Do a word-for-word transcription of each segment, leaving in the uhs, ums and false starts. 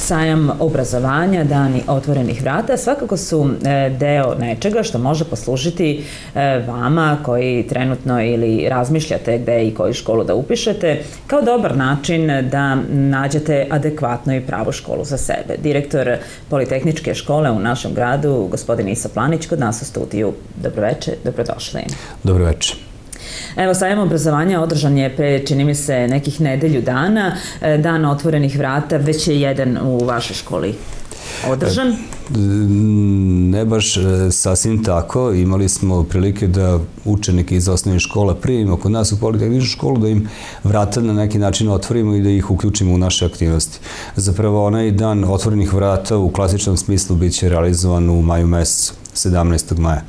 sajam obrazovanja, dani otvorenih vrata, svakako su deo nečega što može poslužiti vama koji trenutno ili razmišljate gde i koju školu da upišete, kao dobar način da nađete adekvatnu i pravu školu za sebe. Direktor Politehničke škole u našem gradu, gospodin Isa Planić, kod nas u studiju. Dobroveče, dobrodošli. Dobroveče. Evo, sajam obrazovanja održan je pre, čini mi se, nekih nedelju dana. Dan otvorenih vrata već je jedan u vašoj školi održan? Ne baš sasvim tako. Imali smo prilike da učenike iz osnovnih škola primimo kod nas u Politehničku školu, da im vrata na neki način otvorimo i da ih uključimo u naše aktivnosti. Zapravo, onaj dan otvorenih vrata u klasičnom smislu biće realizovan u maju mesecu, sedamnaestog maja.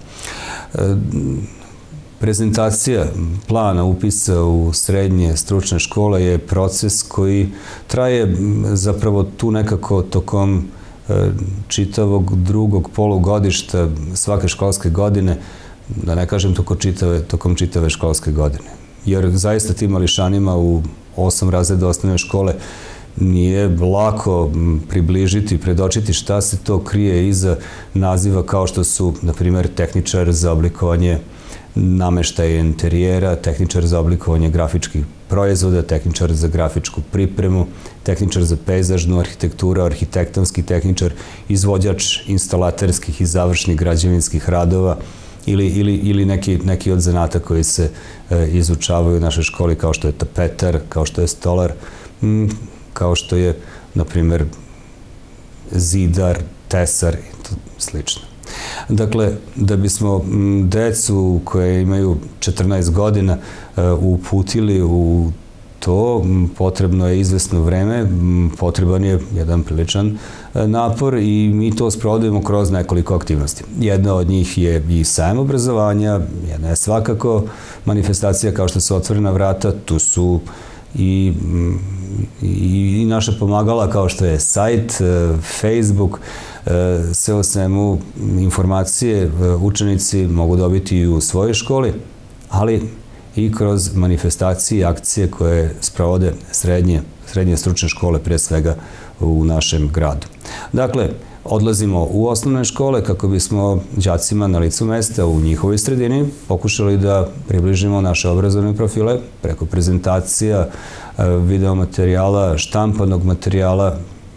Prezentacija plana upisa u srednje stručne škole je proces koji traje zapravo tu nekako tokom čitavog drugog polugodišta svake školske godine, da ne kažem tokom čitave, tokom čitave školske godine. Jer zaista tim mališanima u osam razreda osnovne škole nije lako približiti, predočiti šta se to krije iza naziva kao što su, na primjer, tehničar za oblikovanje nameštaja interijera, tehničar za oblikovanje grafičkih proizvoda, tehničar za grafičku pripremu, tehničar za pejzažnu arhitekturu, arhitektonski tehničar, izvođač instalaterskih i završnih građevinskih radova ili, ili, ili neki, neki od zanata koji se e, izučavaju u našoj školi, kao što je tapetar, kao što je stolar, m, kao što je, na primjer, zidar, tesar i to slično. Dakle, da bismo decu koje imaju četrnaest godina uputili u to, potrebno je izvesno vreme, potreban je jedan priličan napor i mi to sprovodimo kroz nekoliko aktivnosti. Jedna od njih je i sajam obrazovanja, jedna je svakako manifestacija kao što su otvorena vrata, tu su i, i, i naša pomagala kao što je sajt, Facebook, sve o svemu informacije učenici mogu dobiti i u svojoj školi, ali i kroz manifestacije i akcije koje sprovode srednje, srednje stručne škole, pre svega u našem gradu. Dakle, odlazimo u osnovne škole kako bismo đacima na licu mesta u njihovoj sredini pokušali da približimo naše obrazovne profile preko prezentacija, videomaterijala, štampanog materijala.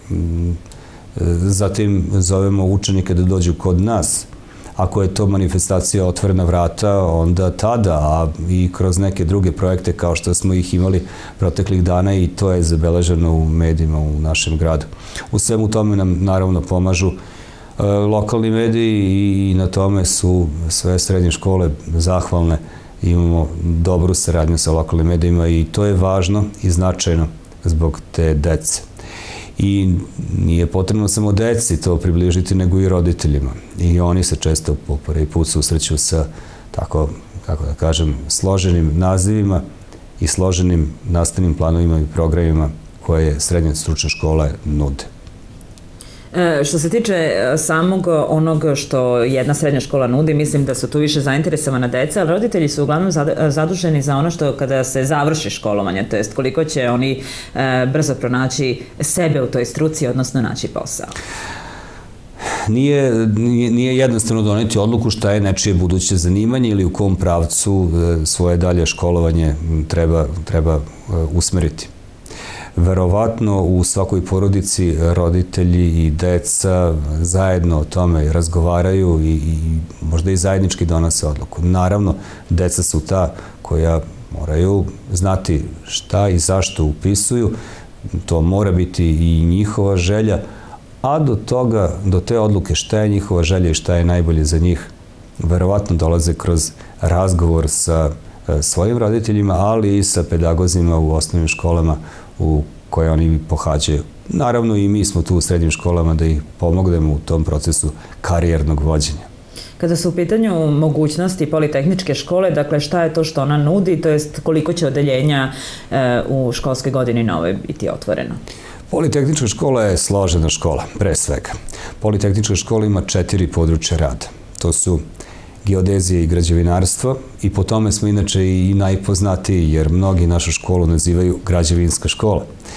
Zatim zovemo učenike da dođu kod nas. Ako je to manifestacija otvorena vrata, onda tada, a i kroz neke druge projekte kao što smo ih imali proteklih dana, i to je zabeleženo u medijima u našem gradu. U svemu tome nam naravno pomažu e, lokalni mediji i na tome su sve srednje škole zahvalne. Imamo dobru saradnju sa lokalnim medijima i to je važno i značajno zbog te dece. I nije potrebno samo deci to približiti, nego i roditeljima. I oni se često po prvi put susreću sa, tako, kako da kažem, složenim nazivima i složenim nastavnim planovima i programima koje srednje stručne škole nude. Što se tiče samog onog što jedna srednja škola nudi, mislim da su tu više zainteresovana deca, ali roditelji su uglavnom zaduženi za ono što kada se završi školovanje, to jest koliko će oni brzo pronaći sebe u toj struci, odnosno naći posao. Nije, nije jednostavno doneti odluku šta je nečije buduće zanimanje ili u kom pravcu svoje dalje školovanje treba, treba usmeriti. Verovatno u svakoj porodici roditelji i deca zajedno o tome razgovaraju i, i možda i zajednički donose odluku. Naravno, deca su ta koja moraju znati šta i zašto upisuju, to mora biti i njihova želja, a do toga, do te odluke šta je njihova želja i šta je najbolje za njih, verovatno dolaze kroz razgovor sa svojim roditeljima, ali i sa pedagozima u osnovnim školama u koje oni pohađaju. Naravno i mi smo tu u srednjim školama da ih pomognemo u tom procesu karijernog vođenja. Kada su u pitanju mogućnosti Politehničke škole, dakle šta je to što ona nudi, to jest koliko će odeljenja e, u školskoj godini novoj biti otvoreno? Politehnička škola je složena škola, pre svega. Politehnička škola ima četiri područja rada. To su geodezija i građevinarstvo i po tome smo inače i najpoznatiji jer mnogi našu školu nazivaju građevinska škola.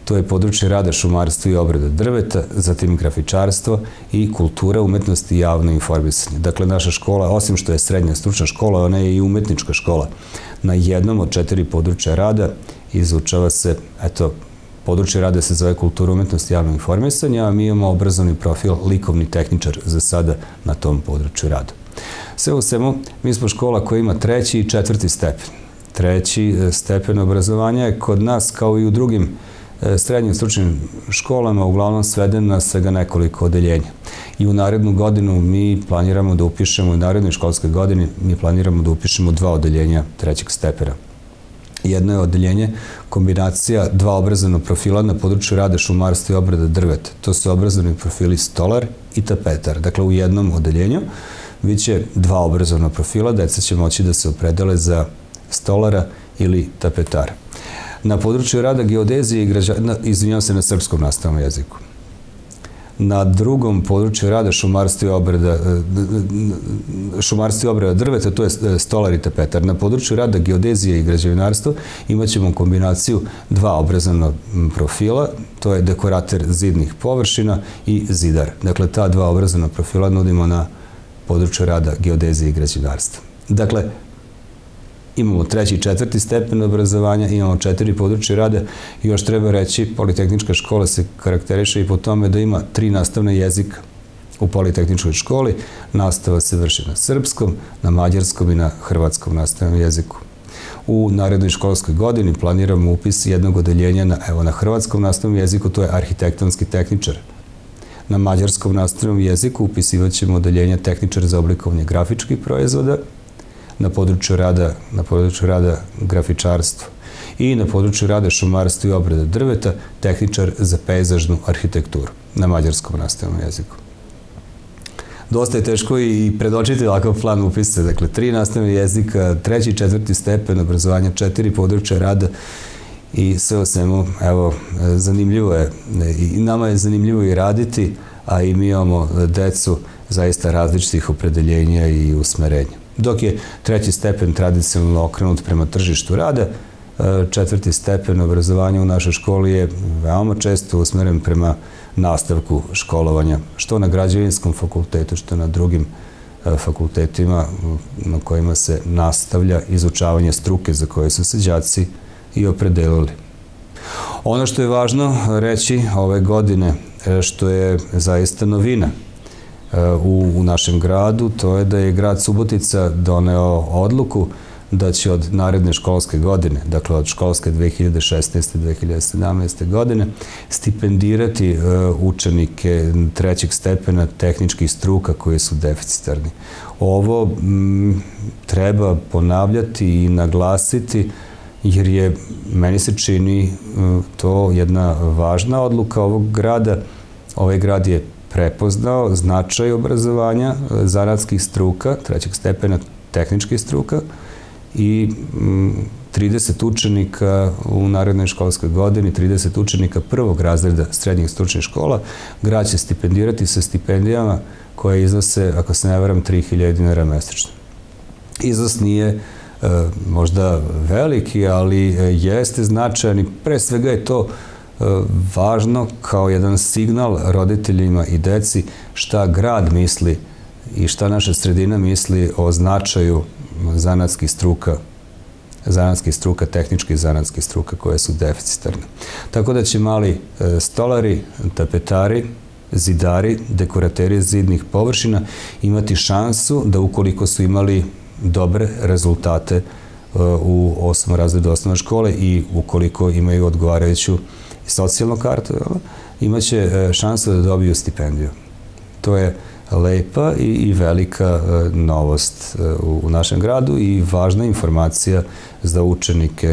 To je područje rada, šumarstva i obrada drveta, zatim grafičarstvo i kultura, umetnosti i javno informisanje. Dakle, naša škola, osim što je srednja stručna škola, ona je i umetnička škola. Na jednom od četiri područja rada izučava se, eto, područje rada se zove kultura, umetnost i javno informisanje, a mi imamo obrazovni profil likovni tehničar za sada na tom području rada. Sve u svemu, mi smo škola koja ima treći i četvrti stepen. Treći stepen obrazovanja je kod nas, kao i u drugim srednjim stručnim školama, uglavnom sveden na svega nekoliko odeljenja. I u narednu godinu mi planiramo da upišemo, u narednoj školskoj godini mi planiramo da upišemo dva odeljenja trećeg stepena. Jedno je odeljenje kombinacija dva obrazovna profila na području rada, šumarstva i obrada drveta. To su obrazovni profili stolar i tapetar. Dakle, u jednom odeljenju biće dva obrazovna profila, deca će moći da se opredele za stolara ili tapetara. Na području rada geodezije i građevine, izvinjam se, na srpskom nastavnom jeziku. Na drugom području rada šumarstva i obrada, šumarstva i obrada drveta, to je stolar i tapetar. Na području rada geodezije i građevinarstva imat ćemo kombinaciju dva obrazovna profila, to je dekorater zidnih površina i zidar. Dakle, ta dva obrazovna profila nudimo na području rada geodezije i građevinarstva. Dakle, imamo treći i četvrti stepen obrazovanja, imamo četiri područje rada i još treba reći, Politehnička škola se karakteriše i po tome da ima tri nastavna jezika u Politehničkoj školi. Nastava se vrši na srpskom, na mađarskom i na hrvatskom nastavnom jeziku. U narednoj školskoj godini planiramo upis jednog odeljenja na, evo, na hrvatskom nastavnom jeziku, to je arhitektonski tehničar. Na mađarskom nastavnom jeziku upisivat ćemo odeljenje tehničar za oblikovanje grafičkih proizvoda, na području rada, na području rada grafičarstva i na području rada šumarstva i obrada drveta tehničar za pejzažnu arhitekturu na mađarskom nastavnom jeziku. Dosta je teško i predočiti ovakav plan upisa, dakle, tri nastavna jezika, treći i četvrti stepen obrazovanja, četiri područja rada i sve o svemu, evo, zanimljivo je, i nama je zanimljivo i raditi, a i mi imamo decu zaista različitih opredeljenja i usmerenja. Dok je treći stepen tradicionalno okrenut prema tržištu rada, četvrti stepen obrazovanja u našoj školi je veoma često usmeren prema nastavku školovanja, što na građevinskom fakultetu, što na drugim fakultetima na kojima se nastavlja izučavanje struke za koje su se đaci i opredelili. Ono što je važno reći ove godine, što je zaista novina u, u našem gradu, to je da je grad Subotica doneo odluku da će od naredne školske godine, dakle od školske dve hiljade šesnaeste do dve hiljade sedamnaeste. godine, stipendirati učenike trećeg stepena tehničkih struka koji su deficitarni. Ovo m, treba ponavljati i naglasiti, jer je, meni se čini, to jedna važna odluka ovog grada. Ovaj grad je prepoznao značaj obrazovanja zanatskih struka, trećeg stepena tehničkih struka, i trideset učenika u narednoj školskoj godini, trideset učenika prvog razreda srednjih stručnih škola, grad će stipendirati sa stipendijama koje iznose, ako se ne varam, tri hiljade dinara mesečno. Iznos nije možda veliki, ali jeste značajan i pre svega je to važno kao jedan signal roditeljima i deci šta grad misli i šta naša sredina misli o značaju zanatskih struka, zanatskih struka, tehničkih zanatskih struka koje su deficitarne. Tako da će mali stolari, tapetari, zidari, dekorateri zidnih površina imati šansu da, ukoliko su imali dobre rezultate u osmom razredu osnovne škole i ukoliko imaju odgovarajuću socijalnu kartu, imaće šansu da dobiju stipendiju. To je lepa i velika novost u našem gradu i važna informacija za učenike,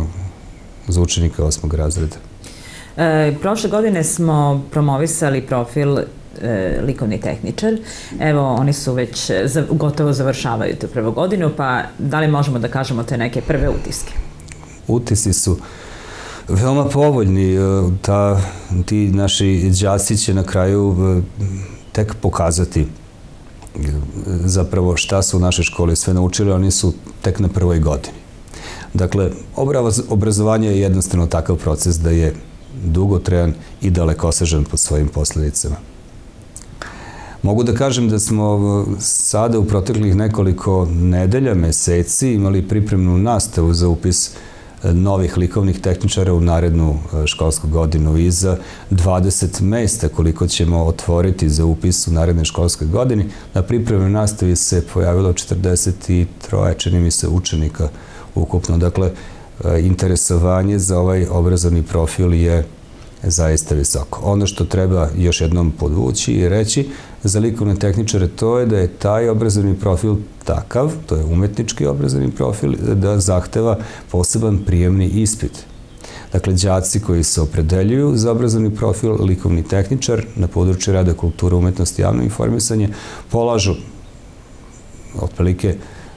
za učenike osmog razreda. Prošle godine smo promovisali profil likovni tehničar. Evo, oni su već gotovo završavaju tu prvu godinu, pa da li možemo da kažemo te neke prve utiske? Utisci su veoma povoljni. Ti naši đaci će na kraju tek pokazati zapravo šta su u našoj školi sve naučili, oni su tek na prvoj godini. Dakle, obrazovanje je jednostavno takav proces da je dugotrajan i dalekosežan po svojim posledicama. Mogu da kažem da smo sada u proteklih nekoliko nedelja, meseci imali pripremnu nastavu za upis novih likovnih tehničara u narednu školsku godinu i za dvadeset mesta koliko ćemo otvoriti za upis u narednoj školskoj godini. Na pripremnoj nastavi se pojavilo četrdeset tri, čini mi se, učenika ukupno. Dakle, interesovanje za ovaj obrazovni profil je zaista visoko. Ono što treba još jednom podvući i reći za likovne tehničare, to je da je taj obrazovni profil takav, to je umetnički obrazovni profil, da zahteva poseban prijemni ispit. Dakle, đaci koji se opredeljuju za obrazovni profil likovni tehničar na području rada, kulture, umetnosti i javno informisanje polažu otprilike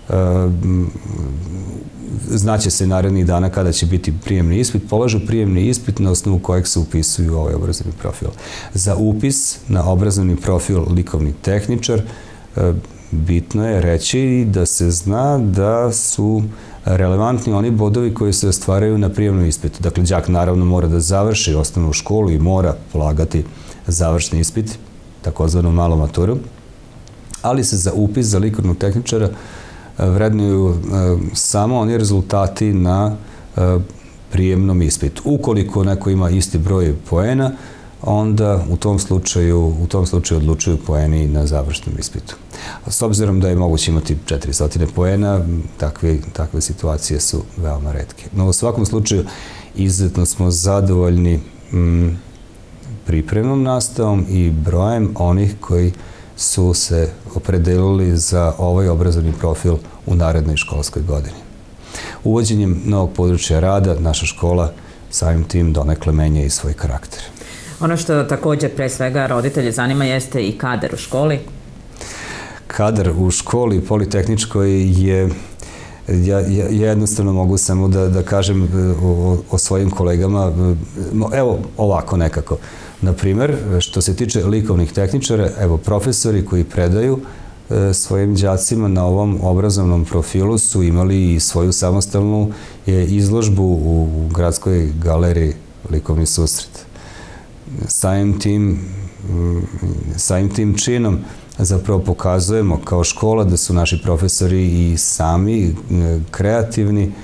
znaće se narednih dana kada će biti prijemni ispit, polažu prijemni ispit na osnovu kojeg se upisuju u ovaj obrazovni profil. Za upis na obrazovni profil likovni tehničar bitno je reći da se zna da su relevantni oni bodovi koji se ostvaraju na prijemnom ispitu. Dakle, đak naravno mora da završi osnovnu školu i mora polagati završni ispit, takozvanu malu maturu, ali se za upis za likovnog tehničara vrednuju samo oni rezultati na prijemnom ispitu. Ukoliko neko ima isti broj poena, onda u tom slučaju, u tom slučaju odlučuju poeni na završnom ispitu. S obzirom da je moguće imati četiristo poena, takve, takve situacije su veoma retke. No, u svakom slučaju, izuzetno smo zadovoljni m, pripremnom nastavom i brojem onih koji su se opredelili za ovaj obrazovni profil u narednoj školskoj godini. Uvođenjem novog područja rada naša škola samim tim donekle menja i svoj karakter. Ono što također pre svega roditelje zanima jeste i kadar u školi. Kadar u školi politehničkoj je, ja, ja jednostavno mogu samo da, da kažem o, o svojim kolegama, evo ovako nekako. Naprimer, što se tiče likovnih tehničara, evo, profesori koji predaju e, svojim đacima na ovom obrazovnom profilu su imali i svoju samostalnu e, izložbu u, u Gradskoj galeriji Likovni susret. Samim tim, samim tim činom zapravo pokazujemo kao škola da su naši profesori i sami e, kreativni,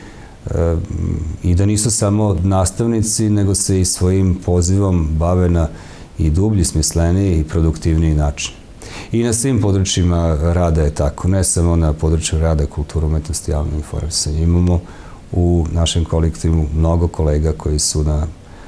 i da nisu samo nastavnici, nego se i svojim pozivom bave na i dublji, smisleniji i produktivniji način. I na svim područjima rada je tako, ne samo na području rada, kulture, umetnosti i javno informisanje. Imamo u našem kolektivu mnogo kolega koji su na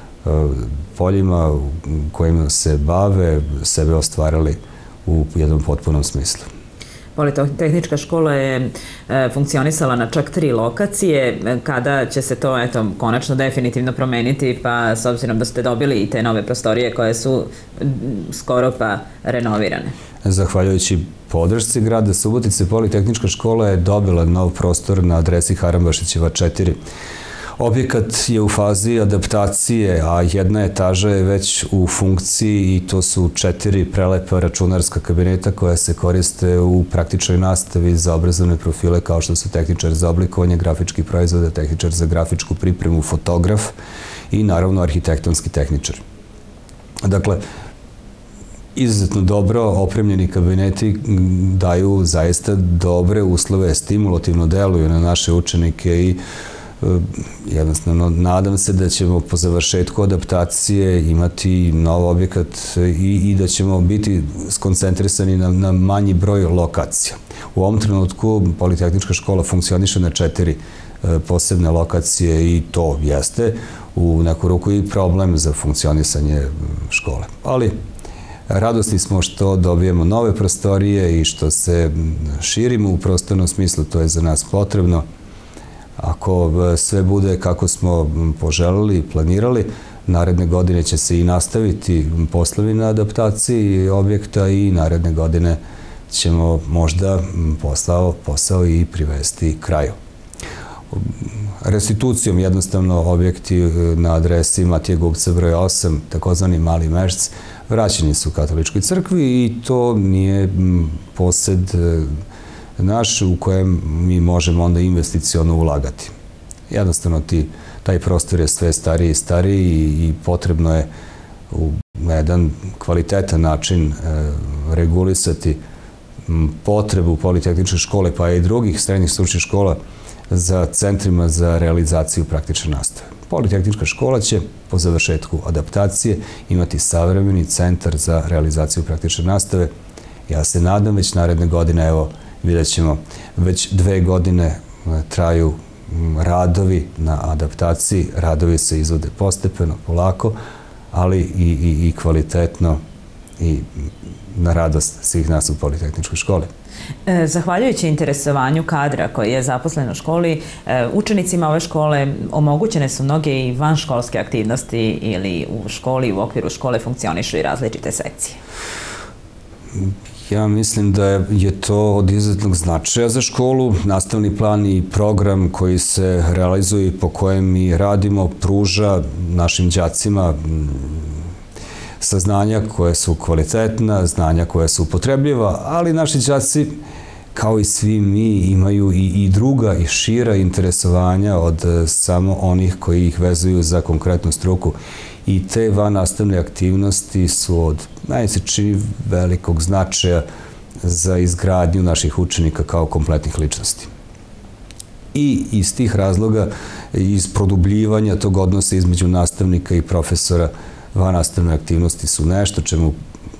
poljima kojima se bave, sebe ostvarali u jednom potpunom smislu. Politehnička škola je e, funkcionisala na čak tri lokacije. Kada će se to, eto, konačno definitivno promeniti, pa s obzirom da ste dobili i te nove prostorije koje su skoro pa renovirane? Zahvaljujući podršci grada Subotice, Politehnička škola je dobila nov prostor na adresi Harambašićeva četiri. Objekat je u fazi adaptacije, a jedna etaža je već u funkciji i to su četiri prelepa računarska kabineta koja se koriste u praktičnoj nastavi za obrazovne profile kao što su tehničar za oblikovanje grafičkih proizvoda, tehničar za grafičku pripremu, fotograf i naravno arhitektonski tehničar. Dakle, izuzetno dobro opremljeni kabineti daju zaista dobre uslove, stimulativno deluju na naše učenike i jednostavno, nadam se da ćemo po završetku adaptacije imati nov objekat i, i da ćemo biti skoncentrisani na, na manji broj lokacija. U ovom trenutku Politehnička škola funkcioniše na četiri e, posebne lokacije i to jeste u neku ruku i problem za funkcionisanje škole. Ali radosni smo što dobijemo nove prostorije i što se širimo u prostornom smislu, to je za nas potrebno. Ako sve bude kako smo poželili i planirali, naredne godine će se i nastaviti poslovi na adaptaciji objekta i naredne godine ćemo možda posao, posao i privesti kraju. Restitucijom jednostavno objekti na adresi Matije Gubca broj osam, takozvani Mali Mešc, vraćeni su Katoličkoj crkvi i to nije posed naš u kojem mi možemo onda investiciono ulagati. Jednostavno ti taj prostor je sve stariji i stariji i potrebno je na jedan kvalitetan način regulisati potrebu politehničke škole, pa i drugih srednjih stručnih škola za centrima za realizaciju praktične nastave. Politehnička škola će po završetku adaptacije imati savremeni centar za realizaciju praktične nastave. Ja se nadam već naredne godine, evo, vidjet ćemo, već dve godine traju radovi na adaptaciji, radovi se izvode postepeno, polako, ali i, i, i kvalitetno i na radost svih nas u Politehničkoj školi. Zahvaljujući interesovanju kadra koji je zaposlen u školi, učenicima ove škole omogućene su mnoge i vanškolske aktivnosti ili u školi, u okviru škole funkcionišu i različite sekcije. Ja mislim da je to od izuzetnog značaja za školu. Nastavni plan i program koji se realizuje i po kojem mi radimo pruža našim đacima saznanja koje su kvalitetna, znanja koje su upotrebljiva, ali naši đaci, kao i svi mi, imaju i, i druga i šira interesovanja od samo onih koji ih vezuju za konkretnu struku. I te vannastavne aktivnosti su od najvećeg velikog značaja za izgradnju naših učenika kao kompletnih ličnosti. I iz tih razloga, iz produbljivanja tog odnosa između nastavnika i profesora, vannastavne aktivnosti su nešto čemu,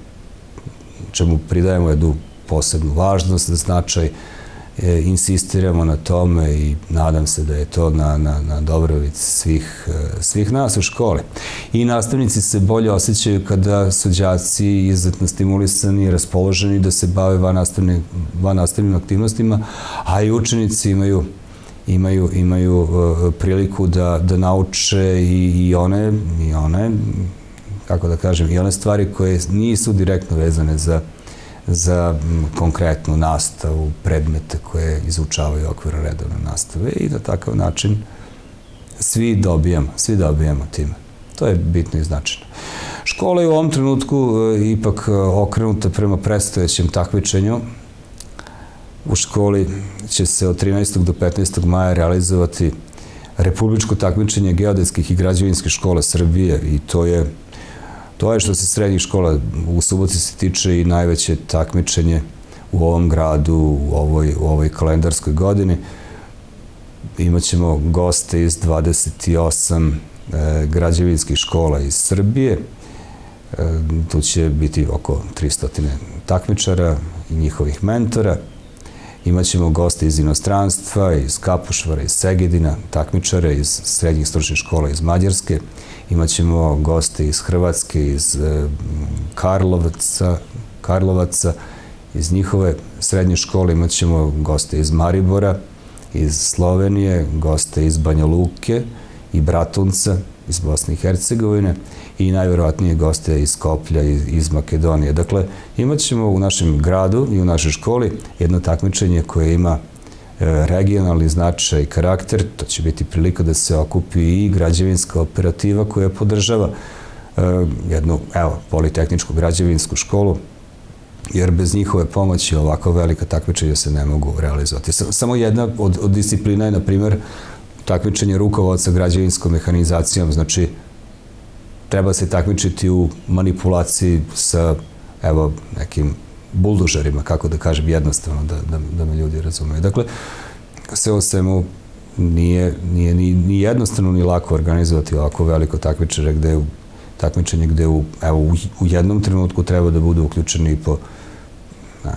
čemu pridajemo jednu posebnu važnost, značaj, e, insistiramo na tome i nadam se da je to na, na, na dobrobit svih, svih nas u školi. I nastavnici se bolje osjećaju kada su đaci izuzetno stimulisani i raspoloženi da se bave vannastavnim, vannastavnim aktivnostima, a i učenici imaju imaju, imaju uh, priliku da, da nauče i, i one, i one, kako da kažem, i one stvari koje nisu direktno vezane za, za konkretnu nastavu, predmete koje izučavaju okvira redovne nastave i na takav način svi dobijamo, svi dobijamo time. To je bitno i značajno. Škola je u ovom trenutku uh, ipak okrenuta prema predstojećem takmičenju. U školi će se od trinaestog do petnaestog maja realizovati republičko takmičenje geodetskih i građevinskih škola Srbije i to je, to je što se srednjih škola u Subotici se tiče i najveće takmičenje u ovom gradu, u ovoj, u ovoj kalendarskoj godini. Imaćemo goste iz dvadeset osam e, građevinskih škola iz Srbije. E, tu će biti oko tristo takmičara i njihovih mentora. Imaćemo goste iz inostranstva, iz Kapušvara, iz Segedina, takmičare iz srednjih stručnih škola iz Mađarske. Imaćemo goste iz Hrvatske, iz Karlovaca, Karlovaca, iz njihove srednje škole. Imaćemo goste iz Maribora, iz Slovenije, goste iz Banja Luke i Bratunca, iz Bosne i Hercegovine i najverovatnije goste iz Skoplja i iz Makedonije. Dakle, imat ćemo u našem gradu i u našoj školi jedno takmičenje koje ima regionalni značaj i karakter. To će biti prilika da se okupi i građevinska operativa koja podržava jednu, evo, politehničku građevinsku školu, jer bez njihove pomoći ovako velika takmičenja se ne mogu realizovati. Samo jedna od, od disciplina je, na primjer, takmičenje rukovodca građevinskom mehanizacijom, znači treba se takmičiti u manipulaciji sa, evo, nekim buldožerima, kako da kažem, jednostavno, da, da, da me ljudi razumeju. Dakle, sve o svemu nije, nije ni, ni jednostavno ni lako organizovati ovako veliko takmičenje gde u, takmičenje gde u, evo, u, u jednom trenutku treba da budu uključeni po ne,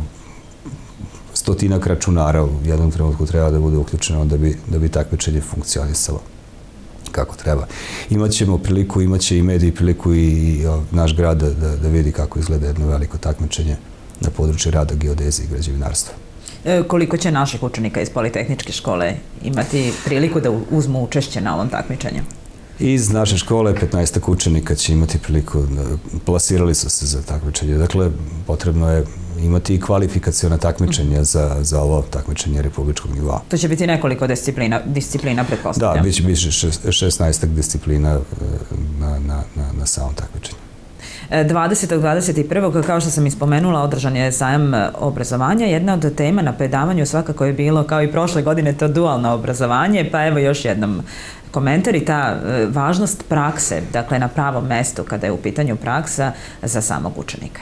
stotinak računara, u jednom trenutku treba da bude uključeno da bi, da bi takmičenje funkcionisalo kako treba. Imaćemo priliku, imaće i mediji priliku i, i naš grad da, da, da vidi kako izgleda jedno veliko takmičenje na području rada, geodezije i građevinarstva. E, koliko će naših učenika iz Politehničke škole imati priliku da uzmu učešće na ovom takmičenju? Iz naše škole petnaestak učenika će imati priliku, plasirali su se za takmičenje. Dakle, potrebno je imati i kvalifikaciona takmičenja za, za ovo takmičenje republičkog nivoa. To će biti nekoliko disciplina, disciplina pretpostavljam. Da, bit će, bit će šesnaestak disciplina na, na, na, na samom takmičenju. dvadesetog dvadeset prvog kao što sam ispomenula, održan je sajam obrazovanja. Jedna od tema na predavanju svakako je bilo, kao i prošle godine, to dualno obrazovanje, pa evo još jednom komentar i ta važnost prakse, dakle na pravom mestu kada je u pitanju praksa za samog učenika.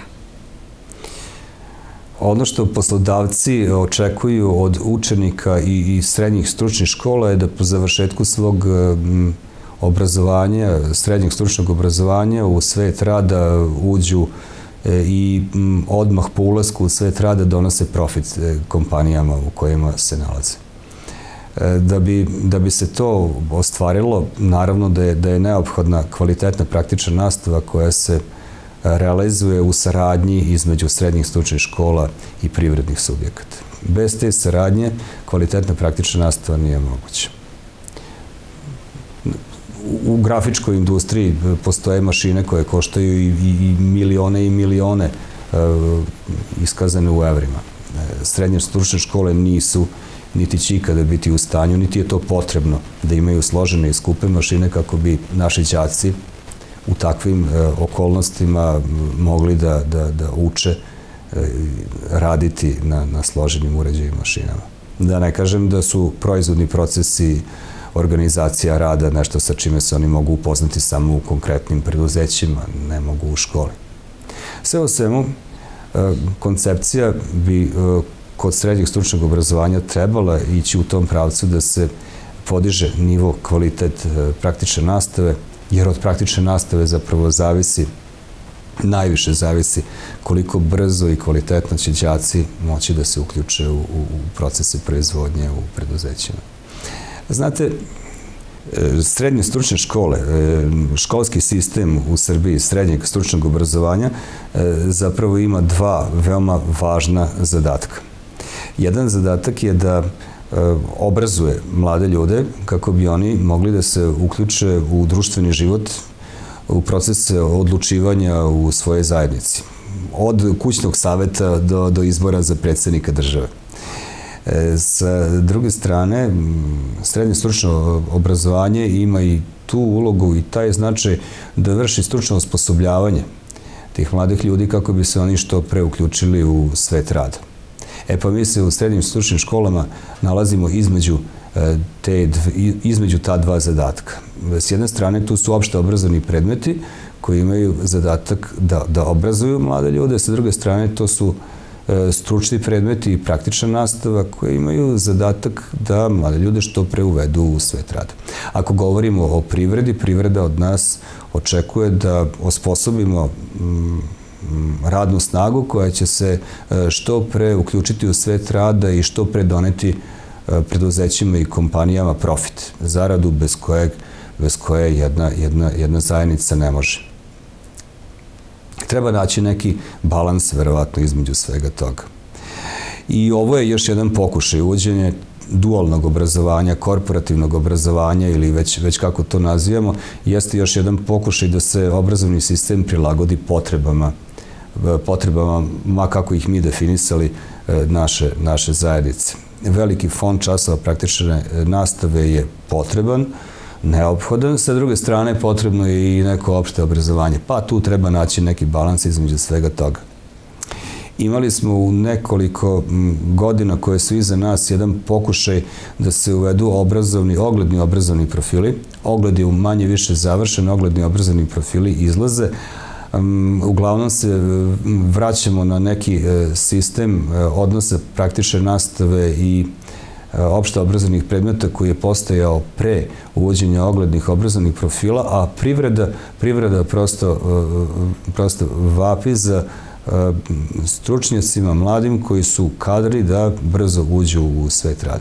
Ono što poslodavci očekuju od učenika i, i srednjih stručnih škola je da po završetku svog obrazovanja, srednjeg stručnog obrazovanja u svet rada uđu i odmah po ulasku u svet rada donose profit kompanijama u kojima se nalaze. Da bi, da bi se to ostvarilo, naravno da je, da je neophodna kvalitetna praktična nastava koja se realizuje u saradnji između srednjih stručnih škola i privrednih subjekata. Bez te saradnje kvalitetna praktična nastava nije moguća. U grafičkoj industriji postoje mašine koje koštaju i, i milione i milione e, iskazane u evrima. Srednje stručne škole nisu, niti će ikada biti u stanju, niti je to potrebno da imaju složene i skupe mašine kako bi naši đaci u takvim e, okolnostima mogli da, da, da uče e, raditi na, na složenim uređajima mašinama. Da ne kažem da su proizvodni procesi, organizacija rada nešto sa čime se oni mogu upoznati samo u konkretnim preduzećima, ne mogu u školi. Sve o svemu, e, koncepcija bi e, kod srednjeg stručnog obrazovanja trebala ići u tom pravcu da se podiže nivo, kvalitet e, praktične nastave, jer od praktične nastave zapravo zavisi, najviše zavisi koliko brzo i kvalitetno će đaci moći da se uključe u, u procese proizvodnje u preduzećima. Znate, srednje stručne škole, školski sistem u Srbiji srednjeg stručnog obrazovanja zapravo ima dva veoma važna zadatka. Jedan zadatak je da obrazuje mlade ljude kako bi oni mogli da se uključe u društveni život, u procese odlučivanja u svojoj zajednici. Od kućnog saveta do, do izbora za predsjednika države. Sa druge strane, srednje stručno obrazovanje ima i tu ulogu i taj značaj da vrši stručno osposobljavanje tih mladih ljudi kako bi se oni što pre uključili u svet rada. E pa mi se u srednjim stručnim školama nalazimo između, te, između ta dva zadatka. S jedne strane tu su opšte obrazovni predmeti koji imaju zadatak da, da obrazuju mlade ljude, sa druge strane to su stručni predmeti i praktična nastava koje imaju zadatak da mlade ljude što pre uvedu u svet rada. Ako govorimo o privredi, privreda od nas očekuje da osposobimo radnu snagu koja će se što pre uključiti u svet rada i što pre doneti preduzećima i kompanijama profit, zaradu bez kojeg, bez koje jedna, jedna, jedna zajednica ne može. Treba naći neki balans, verovatno, između svega toga. I ovo je još jedan pokušaj uvođenja dualnog obrazovanja, korporativnog obrazovanja ili već, već kako to nazivamo, jeste još jedan pokušaj da se obrazovni sistem prilagodi potrebama, potrebama, ma kako ih mi definisali, naše, naše zajednice. Veliki fond časova praktične nastave je potreban, neophodan, sa druge strane potrebno je i neko opšte obrazovanje, pa tu treba naći neki balans između svega toga. Imali smo u nekoliko godina koje su iza nas jedan pokušaj da se uvedu obrazovni, ogledni obrazovni profili. Ogledi u manje više završeni, ogledni obrazovni profili izlaze. Uglavnom se vraćamo na neki sistem odnosa praktične nastave i opšte obrazovnih predmeta koji je postojao pre uvođenja oglednih obrazovnih profila, a privreda, privreda prosto, prosto vapi za stručnjacima mladim koji su kadri da brzo uđu u svet rada.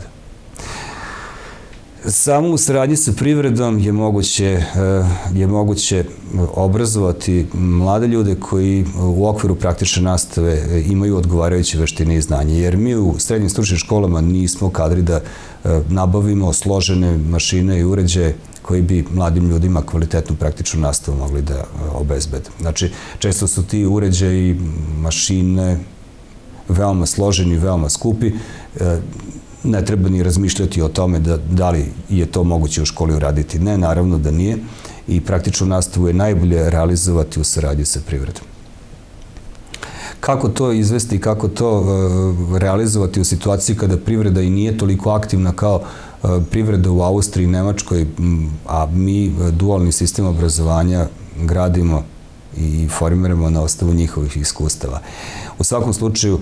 Samo u saradnji sa privredom je moguće, je moguće obrazovati mlade ljude koji u okviru praktične nastave imaju odgovarajuće veštine i znanje, jer mi u srednjim stručnim školama nismo kadri da nabavimo složene mašine i uređaje koji bi mladim ljudima kvalitetnu praktičnu nastavu mogli da obezbede. Znači, često su ti uređaji, mašine, veoma složeni, veoma skupi. Ne treba ni razmišljati o tome da, da li je to moguće u školi uraditi. Ne, naravno da nije. i praktičnu nastavu je najbolje realizovati u saradnji sa privredom. Kako to izvesti i kako to realizovati u situaciji kada privreda i nije toliko aktivna kao privreda u Austriji i Nemačkoj, a mi dualni sistem obrazovanja gradimo i formiramo na osnovu njihovih iskustava. U svakom slučaju,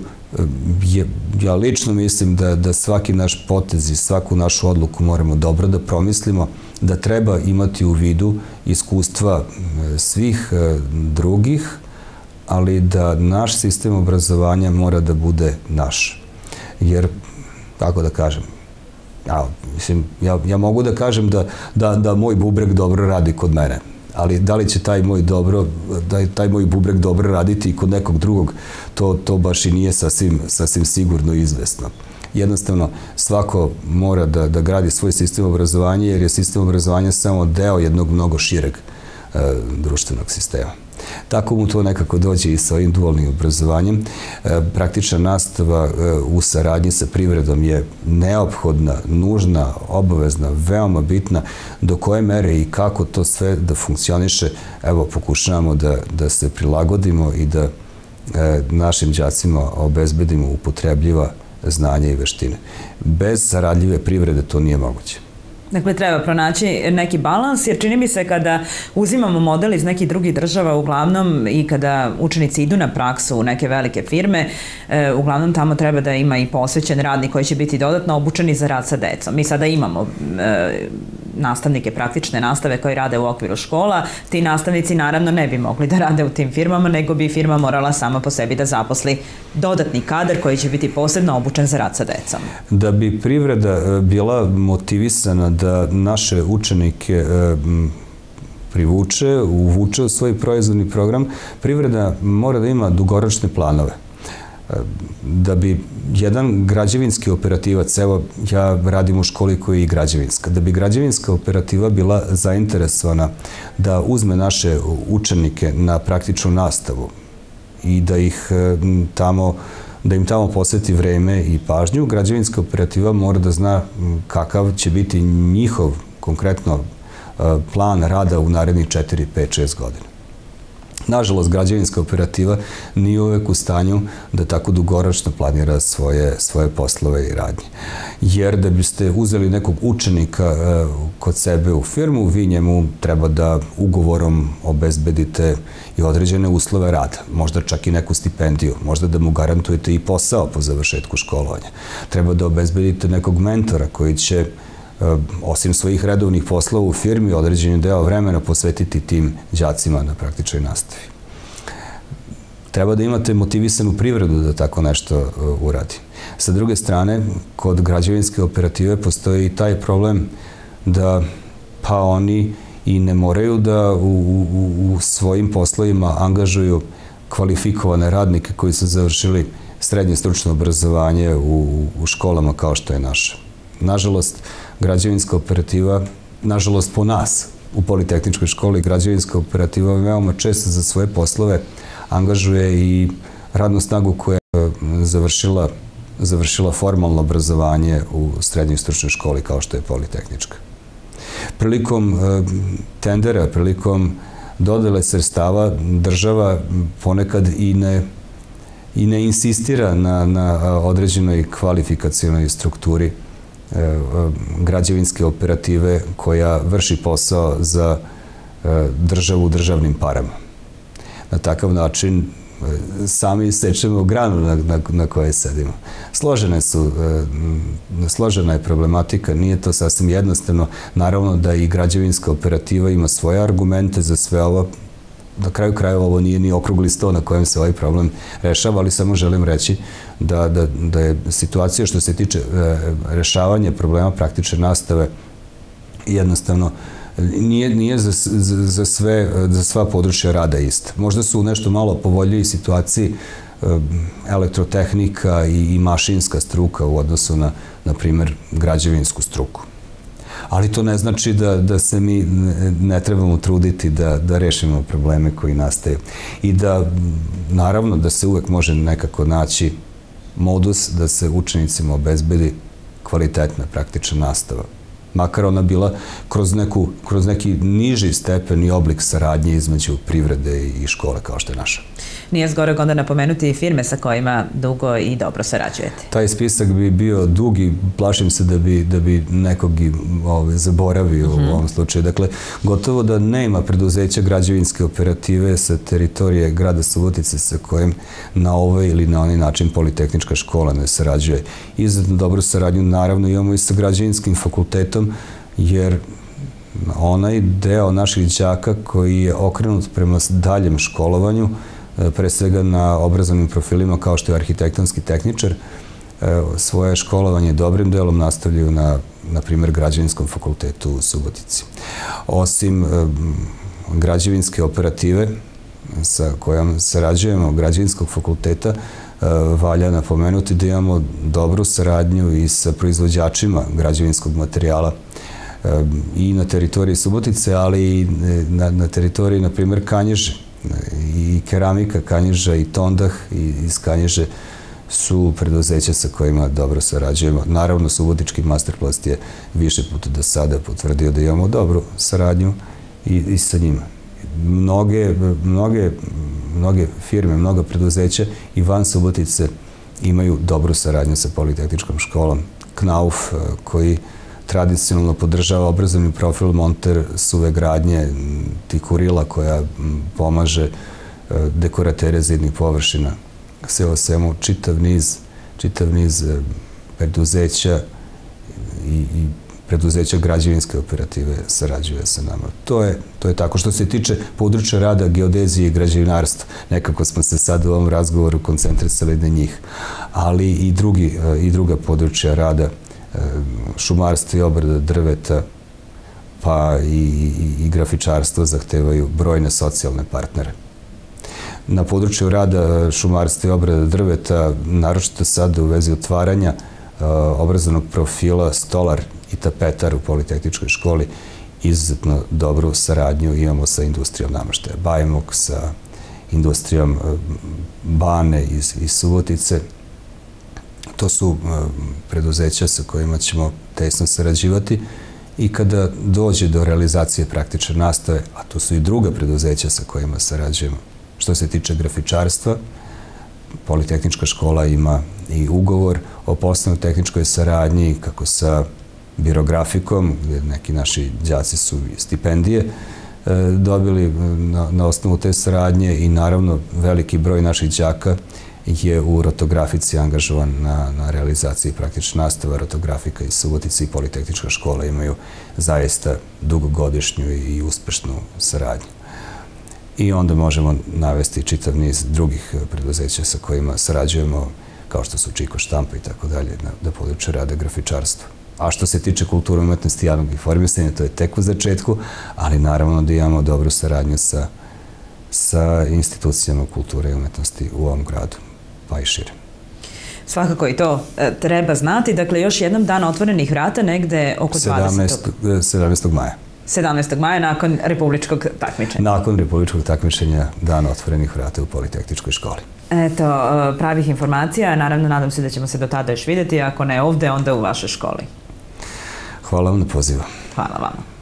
ja lično mislim da, da svaki naš potez i svaku našu odluku moramo dobro da promislimo, da treba imati u vidu iskustva svih drugih, ali da naš sistem obrazovanja mora da bude naš. Jer, kako da kažem, ja, mislim, ja, ja mogu da kažem da, da, da moj bubreg dobro radi kod mene, ali da li će taj moj dobro, da taj moj bubreg dobro raditi i kod nekog drugog, to, to baš i nije sasvim, sasvim sigurno izvesno. Jednostavno, svako mora da, da gradi svoj sistem obrazovanja, jer je sistem obrazovanja samo deo jednog mnogo šireg e, društvenog sistema. Tako mu to nekako dođe i sa ovim dualnim obrazovanjem. Praktična nastava u saradnji sa privredom je neophodna, nužna, obavezna, veoma bitna. Do koje mere i kako to sve da funkcioniše, evo, pokušavamo da, da se prilagodimo i da našim đacima obezbedimo upotrebljiva znanja i veštine. Bez saradljive privrede to nije moguće. Dakle, treba pronaći neki balans, jer čini mi se kada uzimamo model iz nekih drugih država, uglavnom i kada učenici idu na praksu u neke velike firme, e, uglavnom tamo treba da ima i posvećen radnik koji će biti dodatno obučeni za rad sa decom. Mi sada imamo e, nastavnike praktične nastave koji rade u okviru škola. Ti nastavnici naravno ne bi mogli da rade u tim firmama, nego bi firma morala sama po sebi da zaposli dodatni kadar koji će biti posebno obučen za rad sa decom. Da bi privreda bila motivisana da naše učenike privuče, uvuče u svoj proizvodni program, privreda mora da ima dugoročne planove. Da bi jedan građevinski operativac, evo ja radim u školi koja je i građevinska, da bi građevinska operativa bila zainteresovana da uzme naše učenike na praktičnu nastavu i da ih tamo da im tamo posveti vreme i pažnju, građevinska operativa mora da zna kakav će biti njihov konkretno plan rada u narednih četiri, pet, šest godina. Nažalost, građevinska operativa nije uvek u stanju da tako dugoročno planira svoje, svoje poslove i radnje. Jer da biste uzeli nekog učenika kod sebe u firmu, vi njemu treba da ugovorom obezbedite i određene uslove rada, možda čak i neku stipendiju, možda da mu garantujete i posao po završetku školovanja. Treba da obezbedite nekog mentora koji će osim svojih redovnih poslova u firmi, određeni deo vremena posvetiti tim đacima na praktičnoj nastavi. Treba da imate motivisanu privredu da tako nešto uradi. Sa druge strane, kod građevinske operative postoji i taj problem da pa oni i ne moraju da u, u, u svojim poslovima angažuju kvalifikovane radnike koji su završili srednje stručno obrazovanje u, u školama kao što je naša. Nažalost, građevinska operativa, nažalost po nas u Politehničkoj školi, građevinska operativa veoma često za svoje poslove angažuje i radnu snagu koja je završila, završila formalno obrazovanje u srednjoj stručnoj školi kao što je Politehnička. Prilikom tendera, prilikom dodele sredstava, država ponekad i ne, i ne insistira na, na određenoj kvalifikacionoj strukturi građevinske operative koja vrši posao za državu u državnim parama. Na takav način sami sečemo granu na, na, na kojoj sedimo. Složene su, složena je problematika, nije to sasvim jednostavno. Naravno da i građevinska operativa ima svoje argumente za sve ovo. Na kraju krajeva ovo nije ni okrugli sto na kojem se ovaj problem rešava, ali samo želim reći da, da, da je situacija što se tiče e, rešavanja problema praktične nastave jednostavno nije, nije za, za, za, sve, za sva područja rada ista. Možda su u nešto malo povoljnijoj situaciji e, elektrotehnika i, i mašinska struka u odnosu na, na primjer, građevinsku struku. Ali to ne znači da, da se mi ne trebamo truditi da, da rešimo probleme koji nastaju. I da, naravno, da se uvek može nekako naći modus da se učenicima obezbedi kvalitetna praktična nastava makar ona bila kroz, neku, kroz neki niži stepen i oblik saradnje između privrede i škole kao što je naša. Nije zgoreg onda napomenuti i firme sa kojima dugo i dobro sarađujete. Taj spisak bi bio dug i plašim se da bi, da bi nekog i ove, zaboravio mm-hmm. u ovom slučaju. Dakle, gotovo da nema preduzeća građevinske operative sa teritorije grada Subotice sa kojim na ovaj ili na onaj način Politehnička škola ne sarađuje. Izuzetno dobru saradnju naravno imamo i sa građevinskim fakultetom, jer onaj deo naših đaka koji je okrenut prema daljem školovanju, pre svega na obrazovnim profilima kao što je arhitektonski tehničar, svoje školovanje dobrim delom nastavljaju na, na primjer, građevinskom fakultetu u Subotici. Osim građevinske operative sa kojom sarađujemo građevinskog fakulteta, valja napomenuti da imamo dobru saradnju i sa proizvođačima građevinskog materijala i na teritoriji Subotice, ali i na, na teritoriji, na primjer, Kanjiže. I keramika Kanjiža i Tondah iz Kanjiže su preduzeća sa kojima dobro sarađujemo. Naravno, Subotički Masterplast je više puta do sada potvrdio da imamo dobru saradnju i, i sa njima. Mnoge, mnoge, mnoge firme, mnoga preduzeća i van Subotice imaju dobru saradnju sa Politehničkom školom. Knauf, koji tradicionalno podržava obrazovni profil, monter suve gradnje, Tikurila koja pomaže dekoratere zidnih površina. Sve o svemu čitav niz, čitav niz preduzeća i, i preduzeća građevinske operative sarađuje sa nama. To je, to je tako. Što se tiče područja rada, geodezije i građevinarstva, nekako smo se sad u ovom razgovoru koncentrisali na njih, ali i, drugi, i druga područja rada, šumarstvo i obrada drveta, pa i, i, i grafičarstvo zahtevaju brojne socijalne partnere. Na području rada šumarstva i obrada drveta, naročito sad u vezi otvaranja uh, obrazovnog profila stolar i tapetar u Politehničkoj školi, izuzetno dobru saradnju imamo sa industrijom nameštaja Bajmok, sa industrijom uh, Bane iz, iz Subotice. To su preduzeća sa kojima ćemo tesno sarađivati i kada dođe do realizacije praktične nastave, a to su i druga preduzeća sa kojima sarađujemo. Što se tiče grafičarstva, Politehnička škola ima i ugovor o poslovno-tehničkoj saradnji, kako sa Birografikom, gdje neki naši đaci su stipendije dobili na, na osnovu te saradnje i naravno veliki broj naših đaka je u rotografici angažovan na, na realizaciji praktične nastave. Rotografika iz Subotice i Politehnička škola imaju zaista dugogodišnju i uspešnu saradnju. I onda možemo navesti čitav niz drugih preduzeća sa kojima sarađujemo, kao što su Čiko štampa i tako dalje, na području rada grafičarstva. A što se tiče kulture, umetnosti i javnog informisanja, to je tek u začetku, ali naravno da imamo dobru saradnju sa, sa institucijama kulture i umetnosti u ovom gradu, pa i šire. Svakako i to e, treba znati. Dakle, još jednom dan otvorenih vrata negde oko dvadesetog sedamnaestog maja. sedamnaestog maja nakon republičkog takmičenja. Nakon republičkog takmičenja, dan otvorenih vrata u Politehničkoj školi. Eto, pravih informacija. Naravno, nadam se da ćemo se do tada još vidjeti. Ako ne ovde, onda u vašoj školi. Hvala vam na pozivu. Hvala vama.